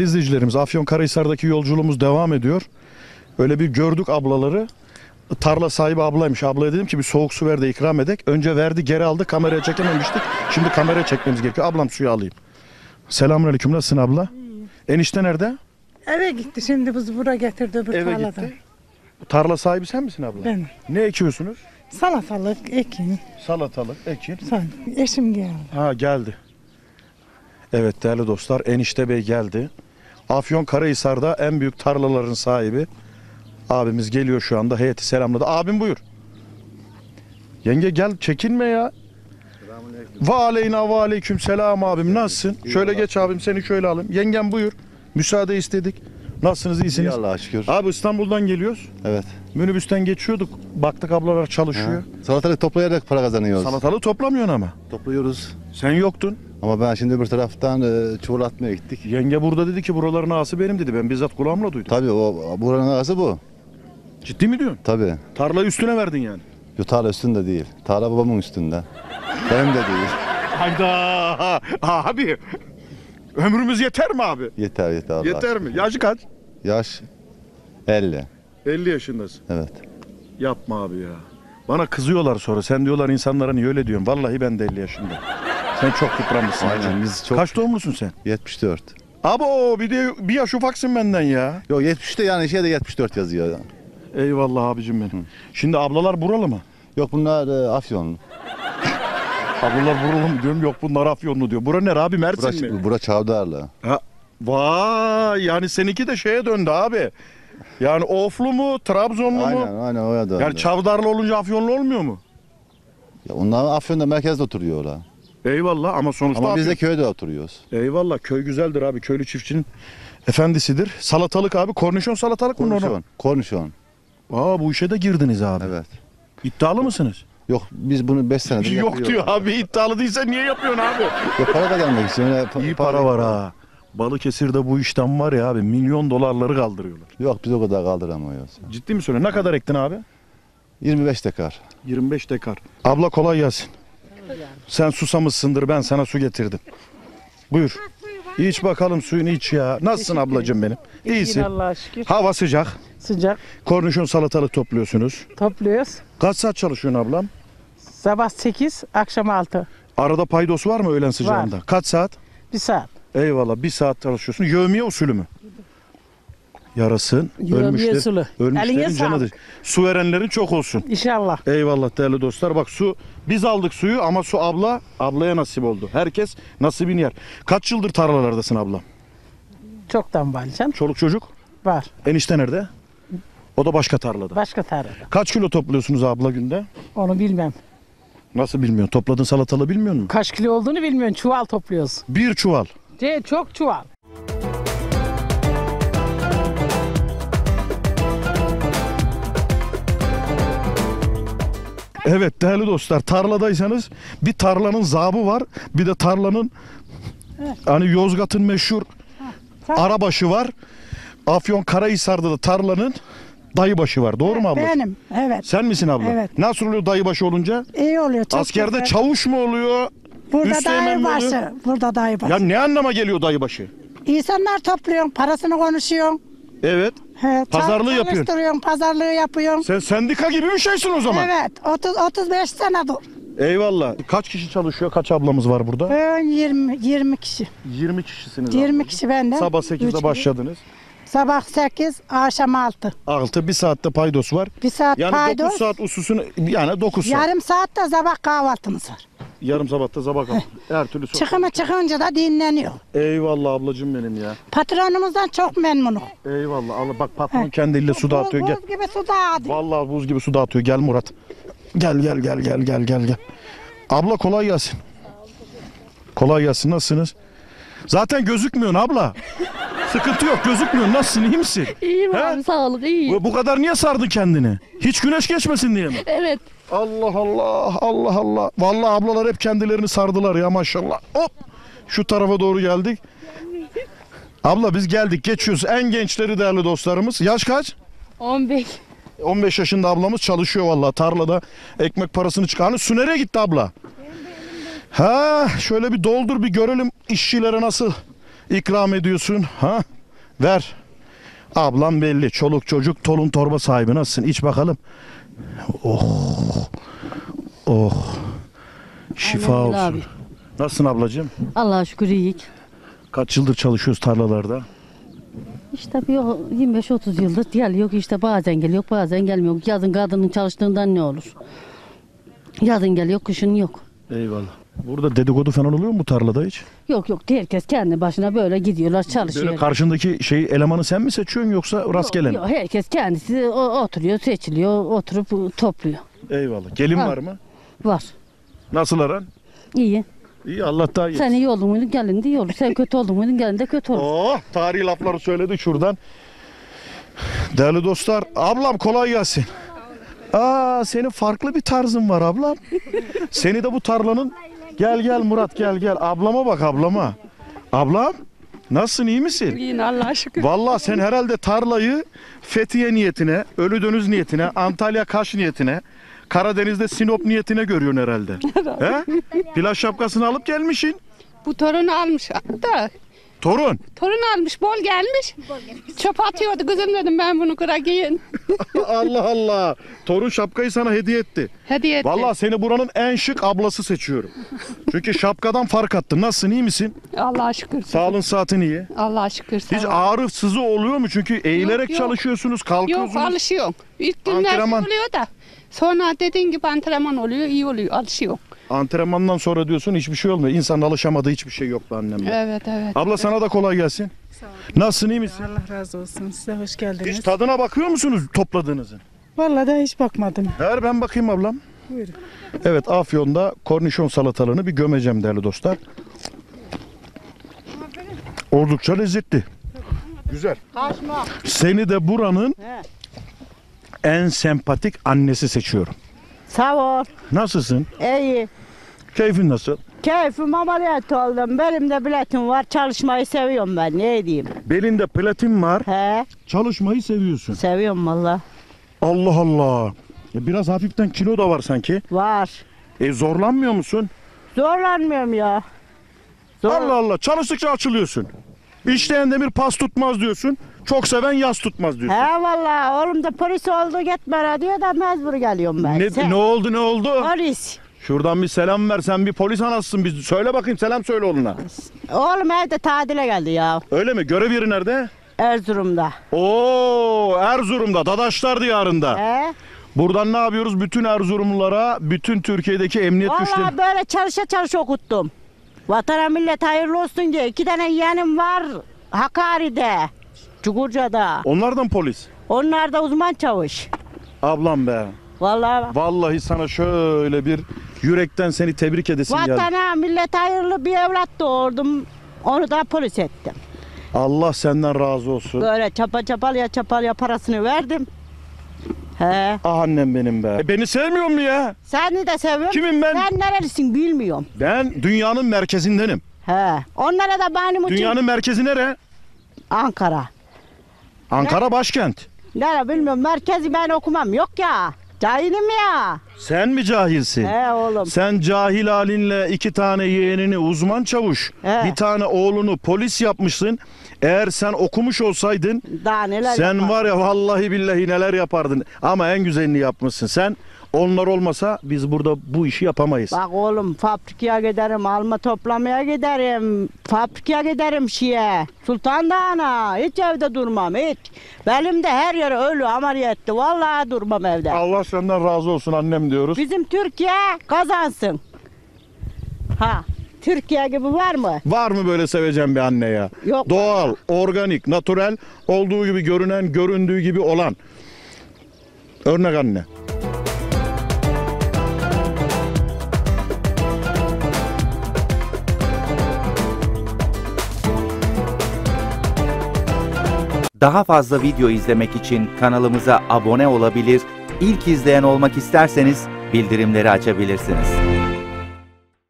Değerli izleyicilerimiz, Afyonkarahisar'daki yolculuğumuz devam ediyor. Öyle bir gördük ablaları. Tarla sahibi ablaymış. Ablaya dedim ki bir soğuk su ver de ikram edek. Önce verdi, geri aldı. Kameraya çekememiştik. Şimdi kameraya çekmemiz gerekiyor. Ablam suyu alayım. Selamünaleyküm. Nasılsın abla? Enişte nerede? Eve gitti, şimdi bizi buraya getirdi öbür Eve tarladan. gitti. Tarla sahibi sen misin abla? Ben. Ne ekiyorsunuz? Salatalık, ekin. Salatalık, ekin. Eşim geldi. Ha, geldi. Evet değerli dostlar, enişte bey geldi. Afyonkarahisar'da en büyük tarlaların sahibi abimiz geliyor şu anda. Heyeti selamladı. Abim buyur. Yenge gel, çekinme ya. Ve aleyna ve aleyküm selam abim, nasılsın? Şöyle geç abim, seni şöyle alayım. Yengem buyur. Müsaade istedik. Nasılsınız, iyisiniz? İyi Allah'a şükür. Abi İstanbul'dan geliyoruz. Evet. Minibüsten geçiyorduk. Baktık ablalar çalışıyor. Salatalık toplayarak para kazanıyoruz. Salatalığı toplamıyorsun ama. Topluyoruz. Sen yoktun. Ama ben şimdi öbür taraftan çuval atmaya gittik. Yenge burada dedi ki buraların ağası benim dedi. Ben bizzat kulağımla duydum. Tabii o buranın ağası bu. Ciddi mi diyorsun? Tabii. Tarlayı üstüne verdin yani. Yo, tarla üstünde değil. Tarla babamın üstünde. Benim de değil. Hayda abi. Ömrümüz yeter mi abi? Yeter yeter Allah. Yeter mi? Yaşı kaç? Yaş 50. 50 yaşındasın. Evet. Yapma abi ya. Bana kızıyorlar sonra. Sen diyorlar insanlara niye öyle diyorsun? Vallahi ben de 50 yaşındayım. Sen çok yıpranmışsın. Aynen, hacı. biz çok- Kaç doğumlusun sen? 74. Abo bir de bir yaş ufaksın benden ya. Yok 70'te yani şeyde 74 yazıyor. Eyvallah abicim benim. Şimdi ablalar buralı mı? Yok bunlar Afyon. Ablalar buralı mı diyorum, yok bunlar Afyonlu diyor. Bura nere abi, Mersin mi? Bura Çavdarlı. Ha, vay yani seninki de şeye döndü abi. Yani Oflu mu, Trabzonlu mu? Aynen oraya da. Yani Çavdarlı olunca Afyonlu olmuyor mu? Ya onlar Afyon'da merkezde oturuyorlar. Eyvallah ama sonuçta Ama biz de Afyon. köyde oturuyoruz. Eyvallah, köy güzeldir abi. Köylü çiftçinin efendisidir. Salatalık abi. Kornişon salatalık mı? Kornişon. Kornişon. Aa, bu işe de girdiniz abi. Evet. İddialı mısınız? Yok biz bunu 5 senedir Yok yapıyoruz. diyor abi. İddialı değilsen niye yapıyorsun abi? Yok para kazanmak için. Öyle İyi para var ha. Balıkesir'de bu işten var ya abi, milyon dolarları kaldırıyorlar. Yok biz o kadar kaldıramıyoruz. Ciddi mi söylüyorsun? Ne kadar ektin abi? 25 dekar. 25 dekar. Abla kolay gelsin. Sen susamışsındır, ben sana su getirdim. Buyur. İç bakalım suyunu, iç ya. Nasılsın ablacığım benim? İyisin. Allah'a şükür. Hava sıcak. Sıcak. Kornişon salatalık topluyorsunuz. Topluyoruz. Kaç saat çalışıyorsun ablam? Sabah 8, akşam 6. Arada paydos var mı öğlen sıcağında? Kaç saat? 1 saat. Eyvallah, bir saat çalışıyorsun. Yevmiye usulü mü? Yarasın. Yevmiye usulü. Eline Ölmüşlerin sağlık. canıdır. Su verenlerin çok olsun. İnşallah. Eyvallah değerli dostlar. Bak su, biz aldık suyu ama su ablaya nasip oldu. Herkes nasibini yer. Kaç yıldır tarlalardasın ablam? Çoktan valcan. Çoluk çocuk? Var. Enişte nerede? O da başka tarlada. Başka tarlada. Kaç kilo topluyorsunuz abla günde? Onu bilmem. Nasıl bilmiyorsun? Topladığın salatalığı bilmiyor musun? Kaç kilo olduğunu bilmiyorum. Çuval topluyoruz. Bir çuval. Çok çuval. Evet değerli dostlar, tarladaysanız bir tarlanın zabı var, bir de tarlanın hani Yozgat'ın meşhur arabaşı var. Afyonkarahisar'da da tarlanın dayıbaşı var. Doğru mu abla? Benim, evet. Sen misin abla? Evet. Nasıl oluyor dayıbaşı olunca? İyi oluyor. Çok Askerde güzel. çavuş mu oluyor? Burada Üsteğmen mi oluyor? dayıbaşı. Burada dayıbaşı. Ya ne anlama geliyor dayıbaşı? İnsanlar topluyorsun, parasını konuşuyorsun. Evet. He, Pazarlığı yapıyorsun. çalıştırıyorsun, pazarlığı yapıyorsun. Sen sendika gibi bir şeysin o zaman. Evet, 35 senedir. Eyvallah. Kaç kişi çalışıyor? Kaç ablamız var burada? Ben 20 kişi. 20 kişisiniz. 20 kişi benden. Sabah Üç 8'de kişi. başladınız. Sabah 8, akşam 6. 6, bir saatte paydos var. 1 saat Yani paydos. 9 saat ususunu, yani 9 saat. Yarım saat de sabah kahvaltımız var. Yarım sabahta sabah kalk. Her türlü sohbet. Çıkımı çıkınca da dinleniyor. Eyvallah ablacığım benim ya. Patronumuzdan çok memnunum. Eyvallah. Allah bak, patron kendi elle su dağıtıyor. Gel. Buz gibi su dağıtıyor. Vallahi buz gibi su dağıtıyor. Gel Murat. Gel. Abla kolay gelsin. Kolay gelsin. Nasılsınız? Zaten gözükmüyorsun abla. Sıkıntı yok, gözükmüyorsun. Nasılsın? İyi misin? İyiyim He? abi, sağlık, iyiyim. Bu kadar niye sardın kendini? Hiç güneş geçmesin diye mi? Evet. Allah. Vallahi ablalar hep kendilerini sardılar ya, maşallah. Hop. Şu tarafa doğru geldik. Abla biz geldik, geçiyoruz. En gençleri değerli dostlarımız. Yaş kaç? 15. 15 yaşında ablamız çalışıyor vallahi tarlada. Ekmek parasını çıkarıyor. Su nereye gitti abla? Ha, şöyle bir doldur, bir görelim işçilere nasıl ikram ediyorsun. Ha? Ver. Ablam belli. Çoluk çocuk torun torba sahibi. Nasılsın? İç bakalım. Oh. Oh. Şifa Aynen olsun. öyle abi. Nasılsın ablacığım? Allah'a şükür iyiyik. Kaç yıldır çalışıyoruz tarlalarda? İşte bir 25-30 yıldır geliyor işte bazen geliyor bazen gelmiyor. Yazın kadının çalıştığından ne olur? Yazın geliyor kışın yok. Eyvallah. Burada dedikodu falan oluyor mu bu tarlada hiç? Yok herkes kendi başına böyle gidiyorlar çalışıyor. Böyle karşındaki elemanı sen mi seçiyorsun yoksa rastgele mi? Yok, herkes kendisi oturuyor seçiliyor oturup topluyor. Eyvallah. Gelin Ha. var mı? Var. Nasıl aran? İyi. İyi, Allah daha iyi. Sen iyi oldun muydun gelin de iyi olur. Sen kötü oldun muydun gelin de kötü olur. Oh, tarihi lafları söyledi şuradan. Değerli dostlar, ablam kolay gelsin. Aa, senin farklı bir tarzın var ablam. Seni de bu tarlanın... Gel Murat gel. Ablama bak ablama. Ablam, nasılsın, iyi misin? İyiyim Allah'a şükür. Vallahi sen herhalde tarlayı Fethiye niyetine, Ölüdeniz niyetine, Antalya Kaş niyetine, Karadeniz'de Sinop niyetine görüyorsun herhalde. He? Plaj şapkasını alıp gelmişsin. Bu torunu almış da. Torun. Torun almış, bol gelmiş. Çöp atıyordu kızım dedim ben bunu kıra giyin. Allah Allah. Torun şapkayı sana hediye etti. Hediye etti. Vallahi seni buranın en şık ablası seçiyorum. Çünkü şapkadan fark attın. Nasılsın, iyi misin? Allah'a şükür. Sağlığın saatin iyi. Allah'a şükür. sağ Hiç ol. ağrı sızı oluyor mu? Çünkü eğilerek yok. çalışıyorsunuz, Yok kalkıyorsunuz. alışıyorum. İlk günler Antrenman. oluyor da. Sonra dediğin gibi antrenman oluyor, iyi oluyor, alışıyor. Antrenmandan sonra diyorsun hiçbir şey olmuyor. İnsanın alışamadığı hiçbir şey yok be annem. be. Evet. Abla sana da kolay gelsin. Nasılsın, iyi misin? Allah razı olsun. Size hoş geldiniz. Hiç tadına bakıyor musunuz topladığınızın? Vallahi da hiç bakmadım. Ver ben bakayım ablam. Buyurun. Evet, Afyon'da kornişon salatalığını bir gömeceğim değerli dostlar. Oldukça lezzetli. Güzel. Seni de buranın en sempatik annesi seçiyorum. Sağ ol. Nasılsın? İyi. Keyfin nasıl? Keyfim ameliyat oldum. Benim de biletim var. Çalışmayı seviyorum ben. Ne diyeyim? Belinde platin var. He, Çalışmayı seviyorsun. seviyorum valla. Allah Allah. Ya biraz hafiften kilo da var sanki. Var. Zorlanmıyor musun? Zorlanmıyorum ya. Allah Allah. Çalıştıkça açılıyorsun. İşleyen demir pas tutmaz diyorsun. Çok seven yas tutmaz diyorsun. He valla. Oğlum da polis oldu gitme diyor da mecbur geliyorum ben. Ne oldu? Polis. Şuradan bir selam ver. Sen bir polis anasısın. Bir söyle bakayım, selam söyle oğluna. Oğlum evde tatile geldi ya. Öyle mi? Görev yeri nerede? Erzurum'da. Oo, Erzurum'da, Dadaşlar diyarında. He. Buradan ne yapıyoruz? Bütün Erzurumlulara, bütün Türkiye'deki emniyet güçleri. Valla böyle çalışa okuttum. Vatana millet hayırlı olsun diye. 2 tane yeğenim var. Hakkari'de. Çukurca'da. Onlardan polis. Onlar da uzman çavuş. Ablam be. Vallahi Sana şöyle bir yürekten seni tebrik edesim geldi. vatana millet hayırlı bir evlat doğurdum. Onu da polis ettim. Allah senden razı olsun. Böyle çapalya parasını verdim. He. Ah annem benim be. Beni sevmiyor mu ya? Seni de seviyorum. Kimim ben? Sen nerelisin bilmiyorum. Ben dünyanın merkezindenim. He. Onlara da benim için Dünyanın merkezi nere? Ankara. Ankara başkent. Nere bilmiyorum. Merkezi ben okumam. Yok ya. Cahilim ya. Sen mi cahilsin? He oğlum. Sen cahil halinle 2 tane yeğenini uzman çavuş, He. bir tane oğlunu polis yapmışsın. Eğer sen okumuş olsaydın Daha neler sen yaparım. var ya vallahi billahi neler yapardın. Ama en güzelini yapmışsın. Sen onlar olmasa biz burada bu işi yapamayız. Bak oğlum fabrikaya giderim, alma toplamaya giderim, fabrikaya giderim Sultan Dağı'na, hiç evde durmam hiç. Benim de her yer ölü ameliyatlı, vallahi durmam evde. Allah senden razı olsun annem diyoruz. Bizim Türkiye kazansın. Ha, Türkiye gibi var mı? Var mı böyle seveceğim bir anne ya? Yok. Doğal, organik, natürel, olduğu gibi görünen, göründüğü gibi olan. Örnek anne. Daha fazla video izlemek için kanalımıza abone olabilir, ilk izleyen olmak isterseniz bildirimleri açabilirsiniz.